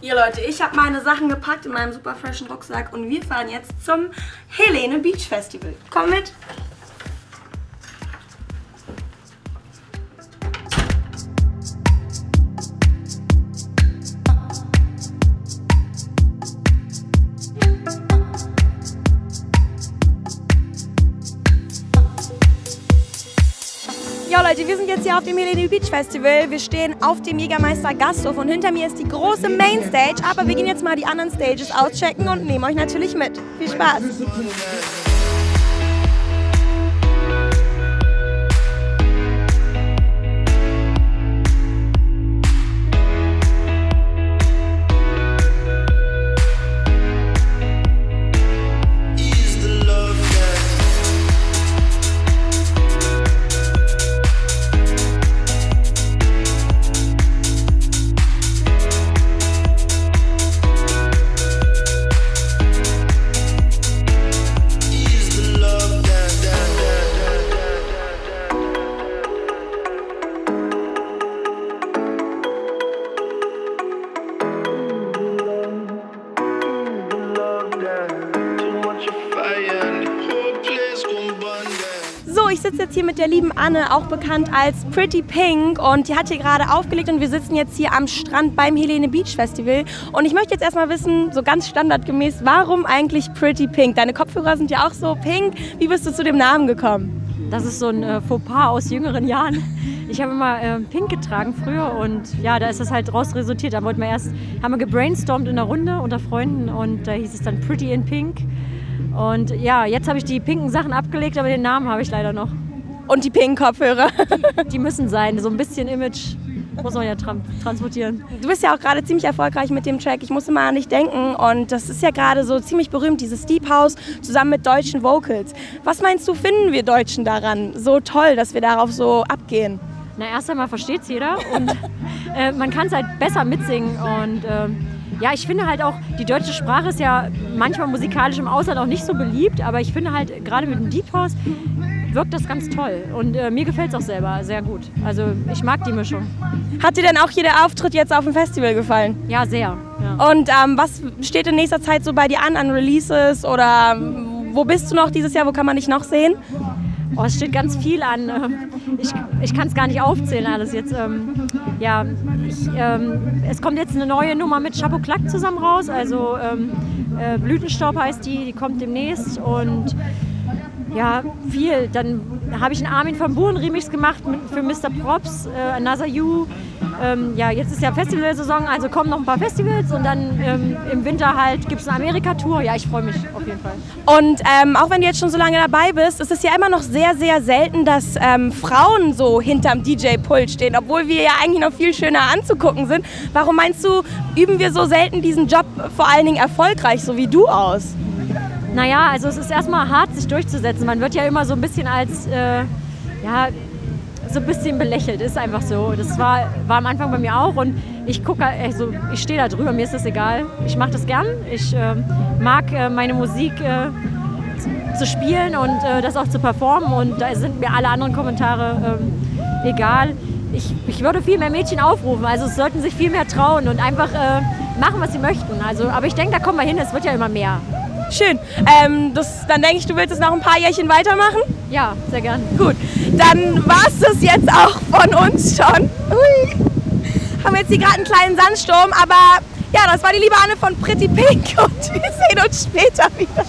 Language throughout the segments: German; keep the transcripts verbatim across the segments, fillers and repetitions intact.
Ihr Leute, ich habe meine Sachen gepackt in meinem super freshen Rucksack und wir fahren jetzt zum Helene Beach Festival. Komm mit! Ja Leute, wir sind jetzt hier auf dem Helene Beach Festival. Wir stehen auf dem Jägermeister Gasthof und hinter mir ist die große Mainstage. Aber wir gehen jetzt mal die anderen Stages auschecken und nehmen euch natürlich mit. Viel Spaß! So, ich sitze jetzt hier mit der lieben Anne, auch bekannt als Pretty Pink, und die hat hier gerade aufgelegt und wir sitzen jetzt hier am Strand beim Helene Beach Festival. Und ich möchte jetzt erstmal wissen, so ganz standardgemäß, warum eigentlich Pretty Pink? Deine Kopfhörer sind ja auch so pink. Wie bist du zu dem Namen gekommen? Das ist so ein äh, Fauxpas aus jüngeren Jahren. Ich habe immer äh, pink getragen früher und ja, da ist das halt raus resultiert. Da wollten wir erst, haben wir gebrainstormt in der Runde unter Freunden und da hieß es dann Pretty in Pink. Und ja, jetzt habe ich die pinken Sachen abgelegt, aber den Namen habe ich leider noch. Und die pinken Kopfhörer? Die, die müssen sein, so ein bisschen Image muss man ja tra transportieren. Du bist ja auch gerade ziemlich erfolgreich mit dem Track, ich musste mal an dich denken, und das ist ja gerade so ziemlich berühmt, dieses Deep House zusammen mit deutschen Vocals. Was meinst du, finden wir Deutschen daran so toll, dass wir darauf so abgehen? Na, erst einmal versteht es jeder und äh, man kann es halt besser mitsingen und äh, ja, ich finde halt auch, die deutsche Sprache ist ja manchmal musikalisch im Ausland auch nicht so beliebt, aber ich finde halt, gerade mit dem Deep House wirkt das ganz toll und äh, mir gefällt es auch selber sehr gut. Also ich mag die Mischung. Hat dir denn auch hier der Auftritt jetzt auf dem Festival gefallen? Ja, sehr. Ja. Und ähm, was steht in nächster Zeit so bei dir an, an Releases, oder wo bist du noch dieses Jahr, wo kann man dich noch sehen? Oh, es steht ganz viel an. Ich, ich kann es gar nicht aufzählen alles jetzt. Ähm, ja, ich, ähm, es kommt jetzt eine neue Nummer mit Chapeau Claque zusammen raus. Also ähm, äh, Blütenstaub heißt die, die kommt demnächst. Und ja, viel. Dann habe ich einen Armin van Buuren Remix gemacht mit, für Mister Props, äh, Another You. Ähm, ja, jetzt ist ja Festivalsaison, also kommen noch ein paar Festivals und dann ähm, im Winter halt gibt es eine Amerika-Tour. Ja, ich freue mich auf jeden Fall. Und ähm, auch wenn du jetzt schon so lange dabei bist, ist es ja immer noch sehr, sehr selten, dass ähm, Frauen so hinterm D J-Pult stehen, obwohl wir ja eigentlich noch viel schöner anzugucken sind. Warum meinst du, üben wir so selten diesen Job vor allen Dingen erfolgreich, so wie du, aus? Naja, also es ist erstmal hart, sich durchzusetzen. Man wird ja immer so ein bisschen als, äh, ja, so ein bisschen belächelt, ist einfach so. Das war, war am Anfang bei mir auch und ich gucke, also ich stehe da drüber, mir ist das egal. Ich mache das gern, ich äh, mag äh, meine Musik äh, zu, zu spielen und äh, das auch zu performen und da sind mir alle anderen Kommentare äh, egal. Ich, ich würde viel mehr Mädchen aufrufen, also es sollten sich viel mehr trauen und einfach äh, machen, was sie möchten. Also, aber ich denke, da kommen wir hin, es wird ja immer mehr. Schön. Ähm, das, dann denke ich, du willst es noch ein paar Jährchen weitermachen? Ja, sehr gern. Gut, dann war es das jetzt auch von uns schon. Hui. Haben jetzt hier gerade einen kleinen Sandsturm, aber ja, das war die liebe Anne von Pretty Pink und wir sehen uns später wieder.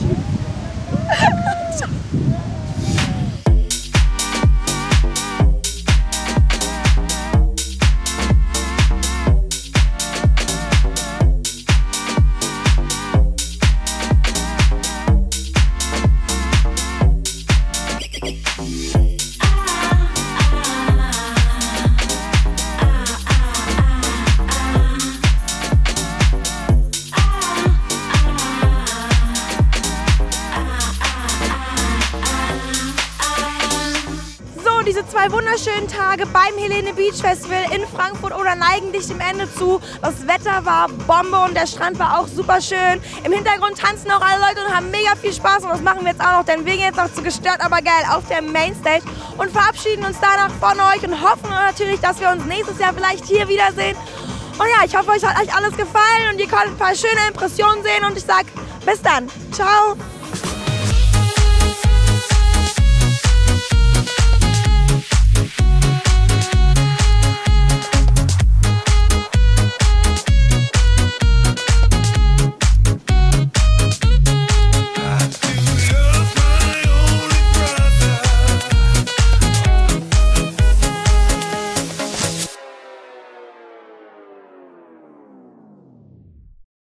Diese zwei wunderschönen Tage beim Helene Beach Festival in Frankfurt oder neigen dich dem Ende zu. Das Wetter war Bombe und der Strand war auch super schön. Im Hintergrund tanzen auch alle Leute und haben mega viel Spaß und das machen wir jetzt auch noch, denn wir gehen jetzt noch zu Gestört aber geil auf der Mainstage und verabschieden uns danach von euch und hoffen natürlich, dass wir uns nächstes Jahr vielleicht hier wiedersehen. Und ja, ich hoffe, euch hat euch alles gefallen und ihr konntet ein paar schöne Impressionen sehen und ich sag bis dann. Ciao.